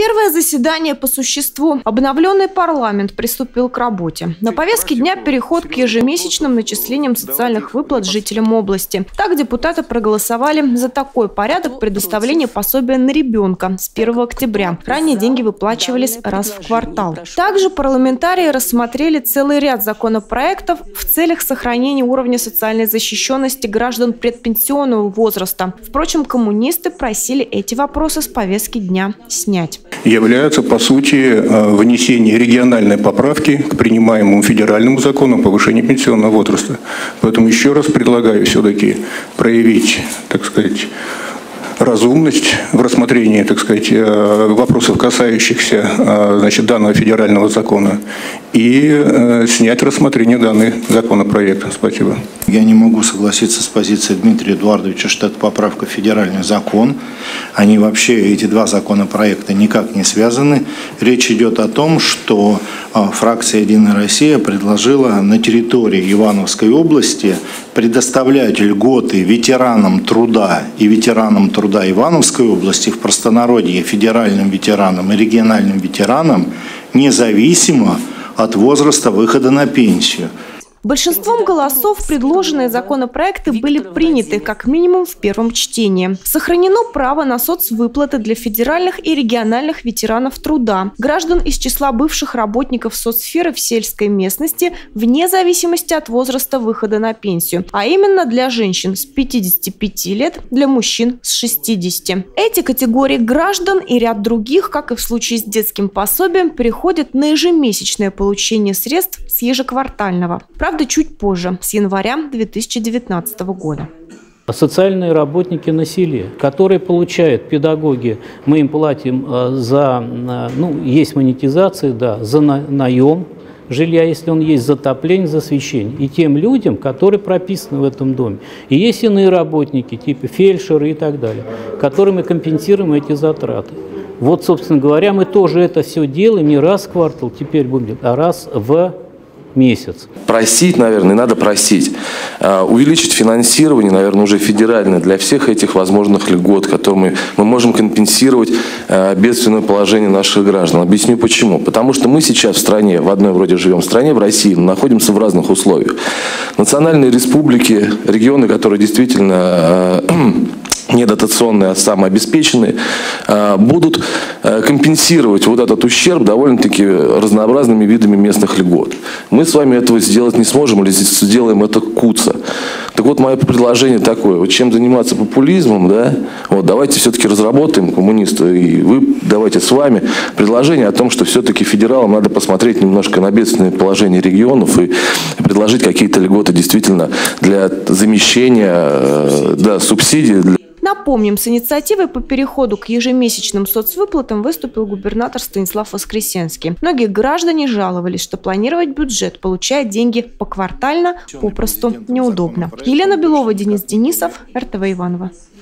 Первое заседание по существу. Обновленный парламент приступил к работе. На повестке дня переход к ежемесячным начислениям социальных выплат жителям области. Так депутаты проголосовали за такой порядок предоставления пособия на ребенка с 1 октября. Ранее деньги выплачивались раз в квартал. Также парламентарии рассмотрели целый ряд законопроектов в целях сохранения уровня социальной защищенности граждан предпенсионного возраста. Впрочем, коммунисты просили эти вопросы с повестки дня снять. Являются, по сути, внесение региональной поправки к принимаемому федеральному закону о повышении пенсионного возраста. Поэтому еще раз предлагаю все-таки проявить, так сказать, разумность в рассмотрении, так сказать, вопросов, касающихся, значит, данного федерального закона, и снять рассмотрение данного законопроекта. Спасибо. Я не могу согласиться с позицией Дмитрия Эдуардовича, что это поправка в федеральный закон. Они вообще, эти два законопроекта, никак не связаны. Речь идет о том, что фракция «Единая Россия» предложила на территории Ивановской области предоставлять льготы ветеранам труда и ветеранам труда Ивановской области, в простонародье федеральным ветеранам и региональным ветеранам, независимо от возраста выхода на пенсию. Большинством голосов предложенные законопроекты были приняты как минимум в первом чтении. Сохранено право на соцвыплаты для федеральных и региональных ветеранов труда, граждан из числа бывших работников соцсферы в сельской местности вне зависимости от возраста выхода на пенсию, а именно для женщин с 55 лет, для мужчин с 60. Эти категории граждан и ряд других, как и в случае с детским пособием, переходят на ежемесячное получение средств с ежеквартального. Правда, чуть позже, с января 2019 года. Социальные работники на селе, которые получают педагоги, мы им платим за, есть монетизация, да, за наем жилья, если он есть, за отопление, за освещение. И тем людям, которые прописаны в этом доме. И есть иные работники, типа фельдшеры и так далее, которым мы компенсируем эти затраты. Вот, собственно говоря, мы тоже это все делаем не раз в квартал, теперь будем делать, а раз в месяц. Просить, наверное, надо просить. Увеличить финансирование, наверное, уже федеральное для всех этих возможных льгот, которые мы можем компенсировать бедственное положение наших граждан. Объясню почему. Потому что мы сейчас в стране, в одной вроде живем в стране, в России, но находимся в разных условиях. Национальные республики, регионы, которые действительно недотационные, а самообеспеченные, будут компенсировать вот этот ущерб довольно-таки разнообразными видами местных льгот. Мы с вами этого сделать не сможем или сделаем это куца. Так вот, мое предложение такое, вот чем заниматься популизмом, да, вот давайте все-таки разработаем, коммунисты, и вы давайте с вами предложение о том, что все-таки федералам надо посмотреть немножко на бедственное положение регионов и предложить какие-то льготы действительно для замещения, да, субсидий. Напомним, с инициативой по переходу к ежемесячным соцвыплатам выступил губернатор Станислав Воскресенский. Многие граждане жаловались, что планировать бюджет, получая деньги поквартально, попросту неудобно. Елена Белова, Денис Денисов, РТВ Иваново.